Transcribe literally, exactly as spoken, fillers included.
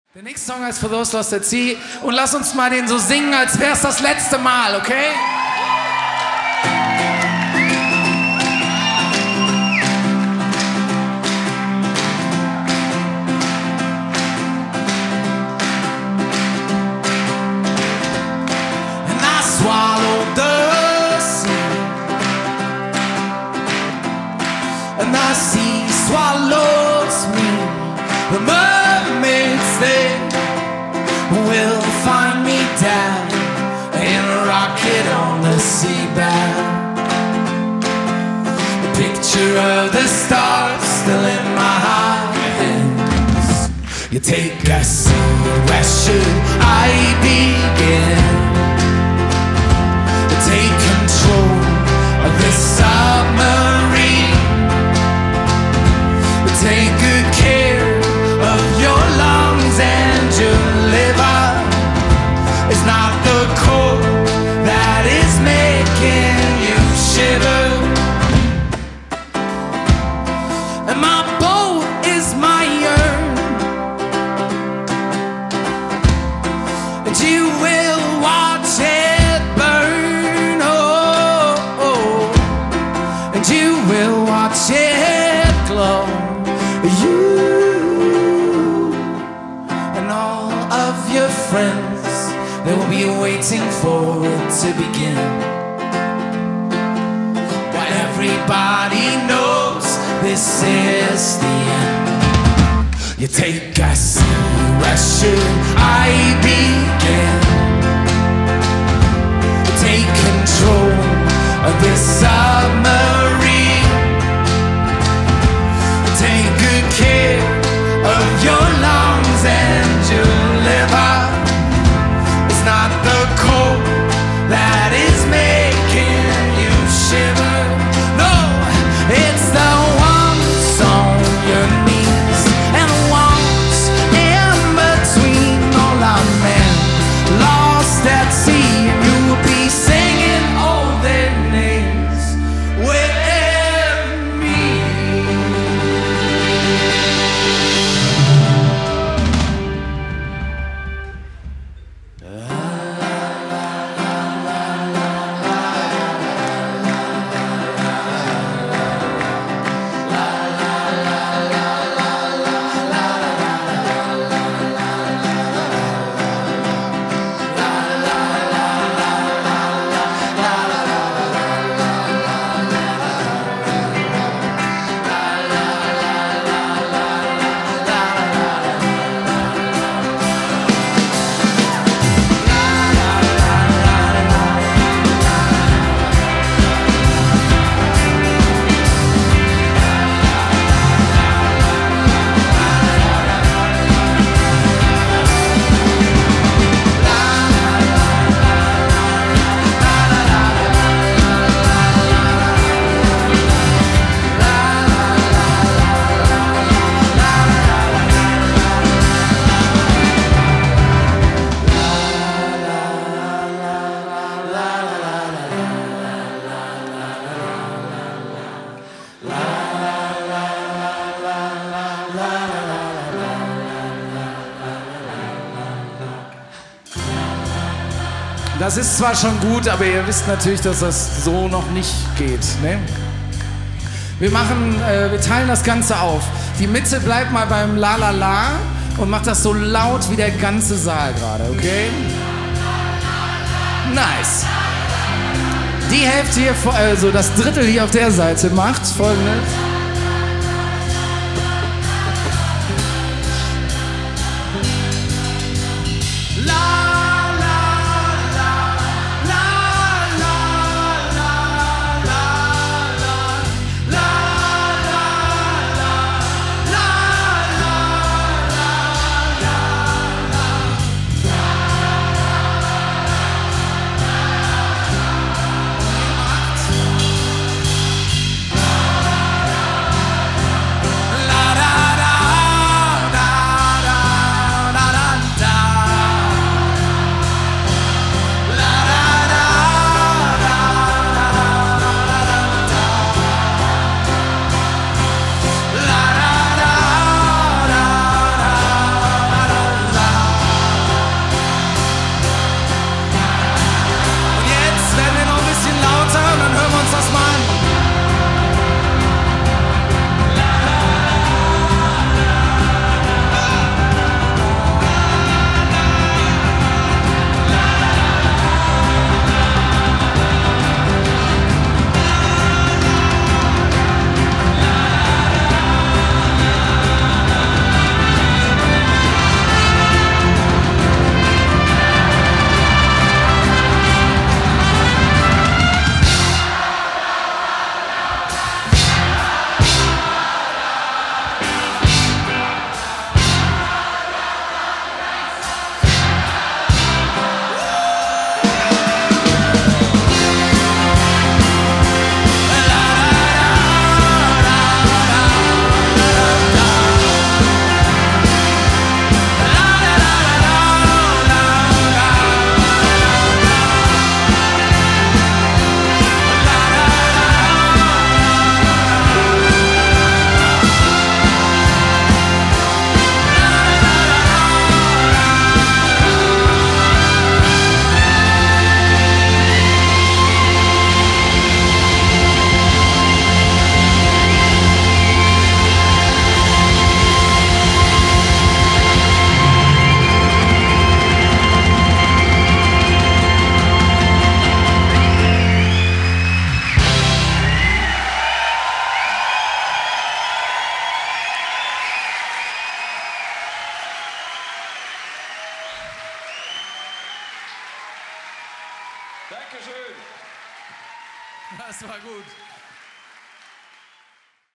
Der nächste Song heißt For Those Lost at Sea und lass uns mal den so singen, als wär's das letzte Mal, okay? And I swallowed the sea, and the sea swallows me. The mermaids, they will find me down in a rocket on the seabed. The picture of the stars still in my hands. You take a seat, where should I begin? Take control of this submarine. Take good care of your lungs and your liver. It's not the cold that is making you shiver. And my boat is my urn, and you will watch it burn. Oh, oh. And you will watch it glow. You and all of your friends, they will be waiting for it to begin. But everybody knows this is the end. You take a seat, where should I begin? Take control of this submarine. Take good care of your lungs and your liver. It's not the cold that is making you shiver. No, it's the ones on your knees and the ones in between. All our men lost at sea, and you will be singing all their names with me. Das ist zwar schon gut, aber ihr wisst natürlich, dass das so noch nicht geht, ne? Wir machen, äh, wir teilen das Ganze auf. Die Mitte bleibt mal beim La La La und macht das so laut wie der ganze Saal gerade, okay? Nice. Die Hälfte hier, also das Drittel hier auf der Seite macht Folgendes. Dankeschön. Das war gut.